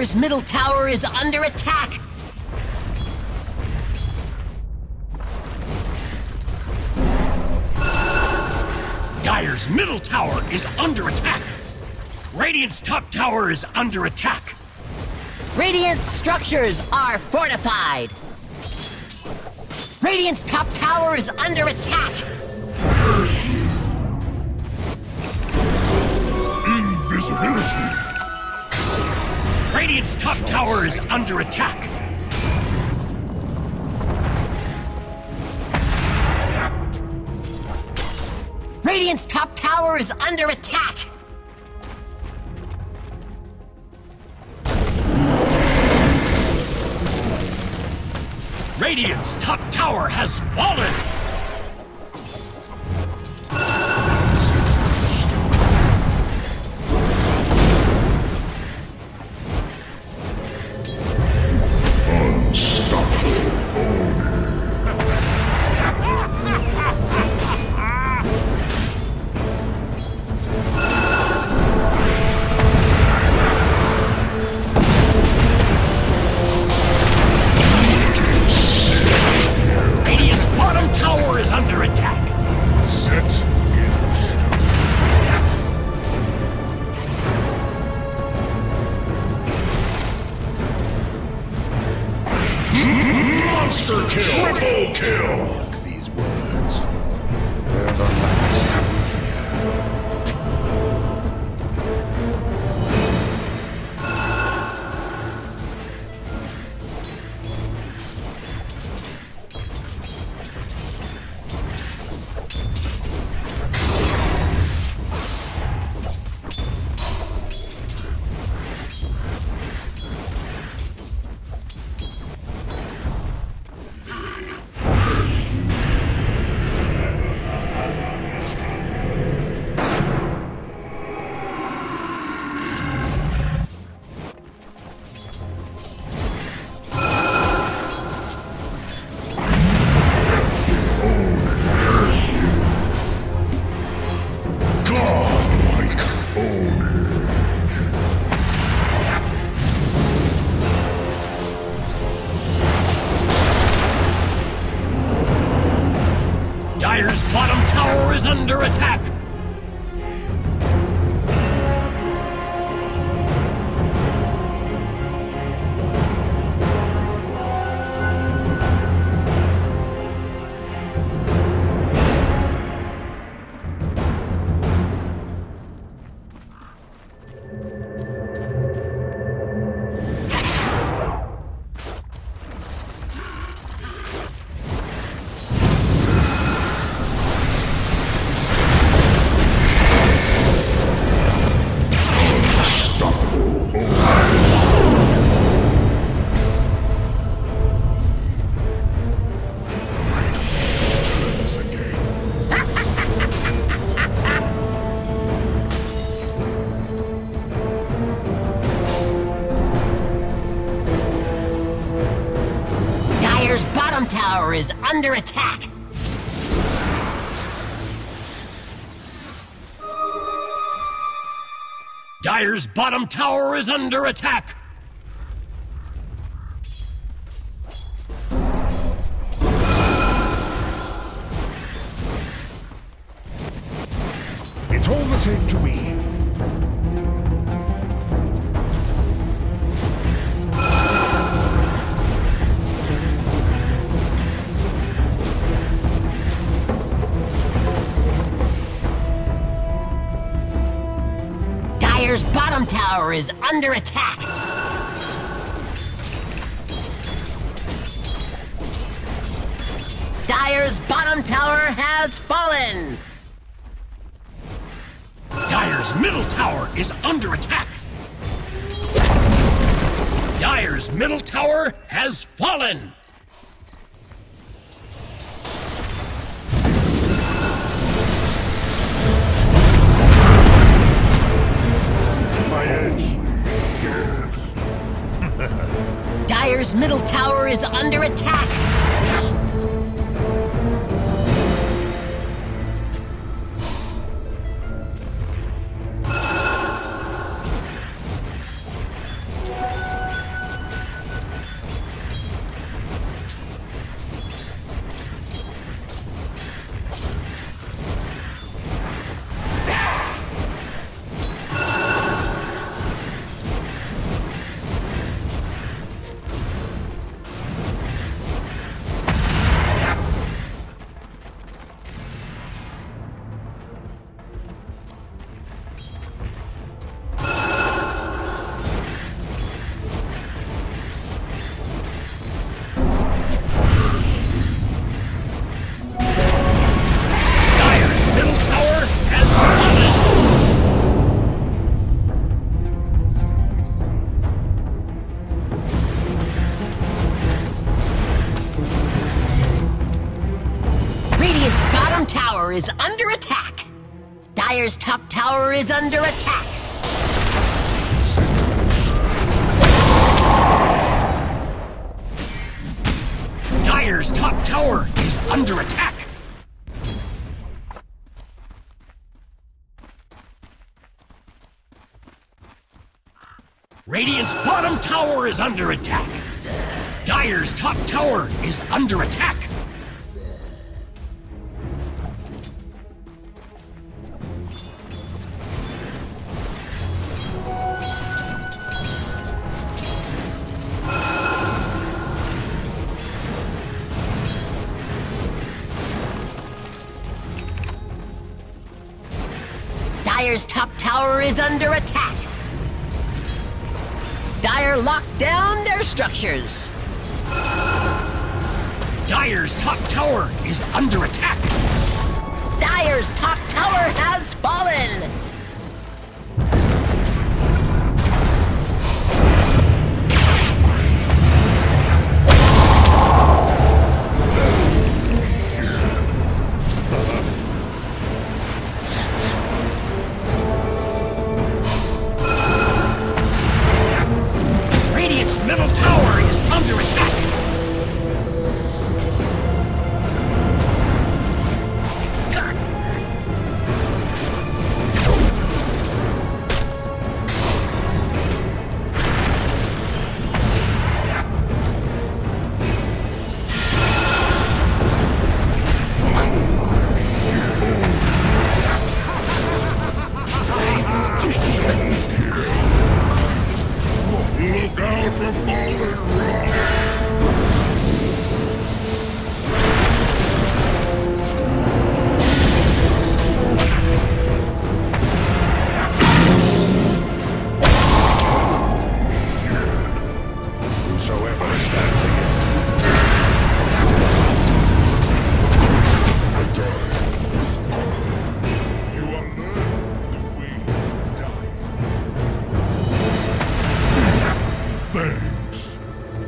Dire's middle tower is under attack! Dire's middle tower is under attack! Radiant's top tower is under attack! Radiant's structures are fortified! Radiant's top tower is under attack! Invisibility! Radiant's top tower is under attack! Radiant's top tower is under attack! Radiant's top tower has fallen! Radiant's bottom tower is under attack! Set in stone. Monster kill! Triple kill! Mark these words. They're the last you hear. Godlike ownage. Dire's bottom tower is under attack! Turns again. Dire's bottom tower is under attack! Dire's bottom tower is under attack! It's all the same to me. Dire's bottom tower is under attack! Dire's bottom tower has fallen! Dire's middle tower is under attack! Dire's middle tower has fallen! My edge. Yes. Dire's middle tower is under attack! Radiant's bottom tower is under attack. Dire's top tower is under attack. Dire's top tower is under attack. Radiant's bottom tower is under attack. Dire's top tower is under attack. Dire's top tower is under attack. Dire locked down their structures. Dire's top tower is under attack. Dire's top tower has fallen. Radiant's middle tower is under attack. Look out for falling rocks! Whosoever stands against me. I die with honor. You are learning the ways of dying. Thanks.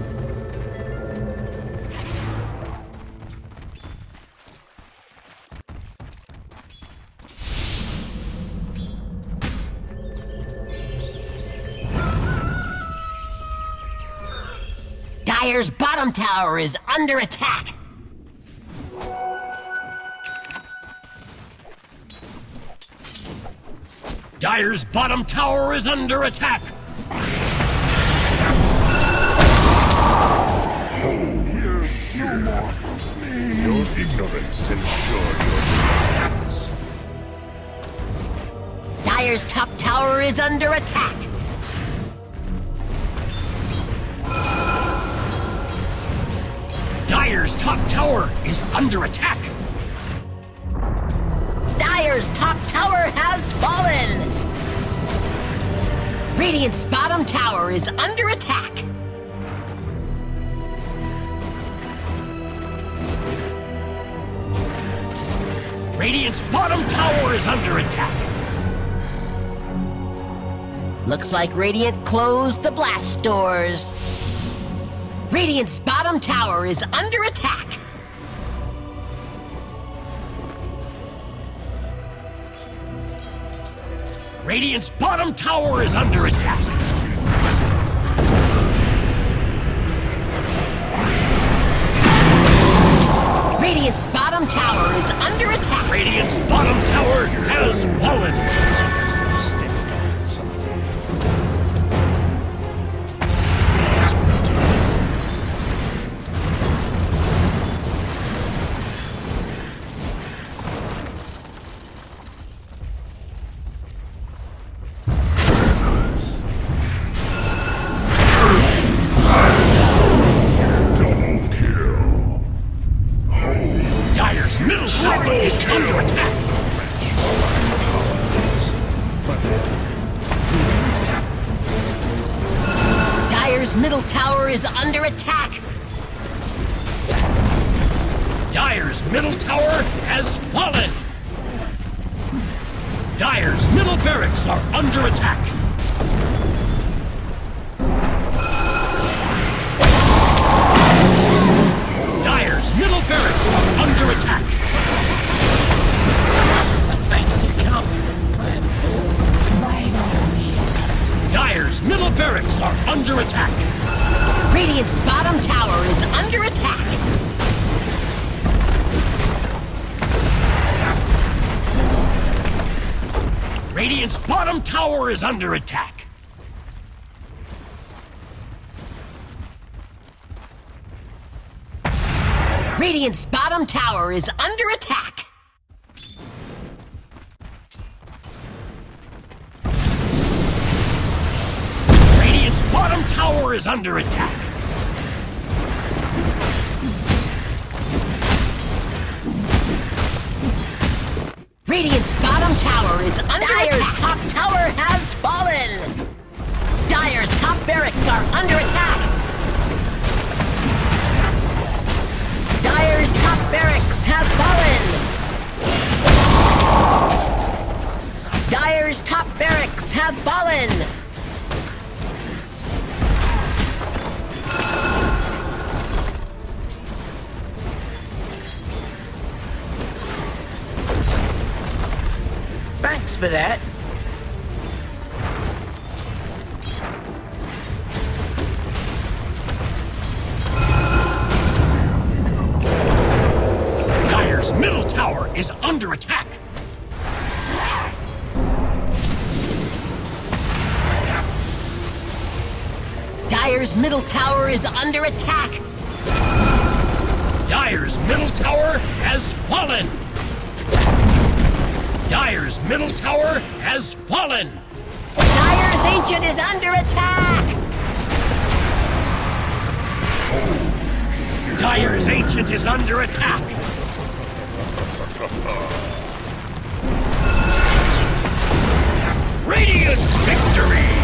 Dire's bottom tower is under attack. Dire's bottom tower is under attack. Your ignorance ensure your demise. Dire's top tower is under attack. Dire's top tower is under attack. Dire's top tower has fallen. Radiant's bottom tower is under attack. Radiant's bottom tower is under attack. Looks like Radiant closed the blast doors. Radiant's bottom tower is under attack. Radiant's bottom tower is under attack. Radiant's bottom tower is under attack. Radiant's bottom tower has fallen. Dire's middle tower is under attack. Dire's middle tower is under attack. Dire's middle tower has fallen. Dire's middle barracks are under attack. Dire's Dire's middle barracks are under attack. Some things you can't plan for. By all means. Dire's middle barracks are under attack. Radiant's bottom tower is under attack. Radiant's bottom tower is under attack. Radiant's bottom tower is under attack. Radiant's bottom tower is under attack. Radiant's bottom tower is under Dire's top tower has fallen. Dire's top barracks are under attack. Dire's top barracks have fallen. Dire's top barracks have fallen. Thanks for that. Dire's middle tower is under attack. Dire's middle tower is under attack. Dire's middle tower has fallen. Dire's middle tower has fallen. Dire's ancient is under attack. Dire's ancient is under attack. Radiant victory!